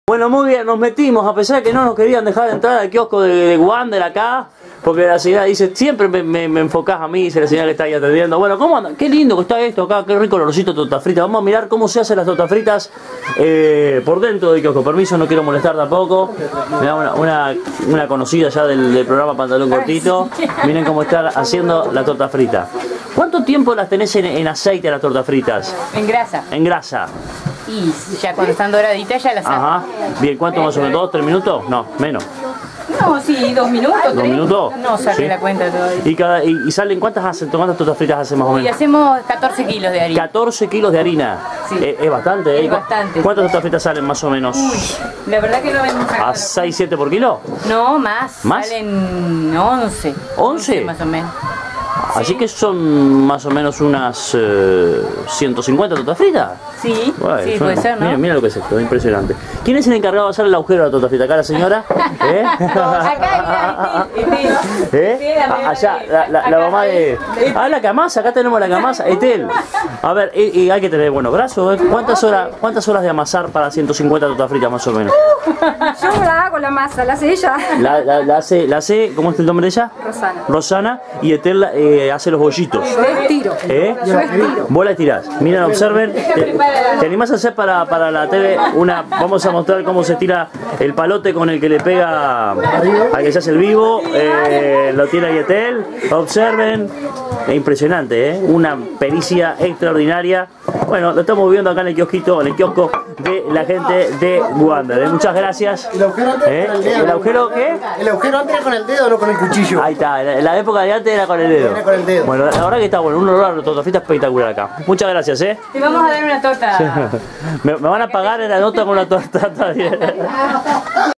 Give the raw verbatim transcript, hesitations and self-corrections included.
Bueno, muy bien, nos metimos, a pesar de que no nos querían dejar entrar al kiosco de, de Wander acá, porque la señora dice, siempre me, me, me enfocás a mí, dice la señora que está ahí atendiendo. Bueno, ¿cómo anda? Qué lindo que está esto acá, qué rico el olorcito de tortas fritas. Vamos a mirar cómo se hacen las tortas fritas eh, por dentro del kiosco. Permiso, no quiero molestar tampoco. Mirá, una, una, una conocida ya del, del programa Pantalón Cortito. Miren cómo está haciendo la torta frita. ¿Cuánto tiempo las tenés en, en aceite las tortas fritas? En grasa. En grasa. Y ya cuando están doraditas ya las saco. Ajá. Bien, ¿cuánto más o menos? ¿Dos, tres minutos? No, menos. No, sí, dos minutos, tres. ¿Dos minutos? No saqué Sí. la cuenta todavía. ¿Y, cada, y, y salen cuántas hacen? ¿Cuántas tortas fritas hacen más o Y menos? hacemos catorce kilos de harina. catorce kilos de harina. Sí. Es, es bastante, ¿eh? Es bastante. ¿Cuántas tortas fritas salen más o menos? Uy, la verdad que no vemos ¿A seis, siete por kilo? No, más. ¿Más? Salen once. ¿once? Más o menos. Así que son más o menos unas eh, ciento cincuenta tortas fritas. Sí, Bueno, sí, son- puede ser, ¿no? Mira, mira lo que es esto, impresionante. ¿Quién es el encargado de hacer el agujero a la torta frita? ¿Acá la señora? ¿Eh? Acá, mira, Etel, Etel. ¿Eh? Etel, la A- Allá, la, la, la acá, mamá de... Ah, la camasa, acá tenemos la camasa, Etel. A ver, y, y hay que tener buenos brazos, ¿eh? ¿Cuántas horas, ¿Cuántas horas de amasar para ciento cincuenta tortas fritas más o menos? Yo la hago la masa, la hace ella. La, la, la hace, la hace, ¿cómo es el nombre de ella? Rosana. Rosana, y Etel eh, hace los bollitos. Yo estiro. ¿Eh? Yo estiro. Vos la tirás. Miren, observen. ¿Te, te animás a hacer para, para la T V una? Vamos a mostrar cómo se tira el palote con el que le pega al que se hace el vivo. Eh, lo tira Yetel. Observen. Es impresionante, ¿eh? Una pericia extraordinaria. Bueno, lo estamos viendo acá en el kiosquito, en el kiosco de la gente de Wander. ¿eh? Muchas gracias. El agujero antes ¿Eh? era con el dedo. ¿El agujero qué? El agujero antes era con el dedo, no con el cuchillo. Ahí está, en la época de antes era con el dedo. Era con el dedo. Bueno, la verdad que está bueno, un olor a torta frita espectacular acá. Muchas gracias, ¿eh? Te vamos a dar una torta. Me, me van a pagar en la nota con una torta, está bien.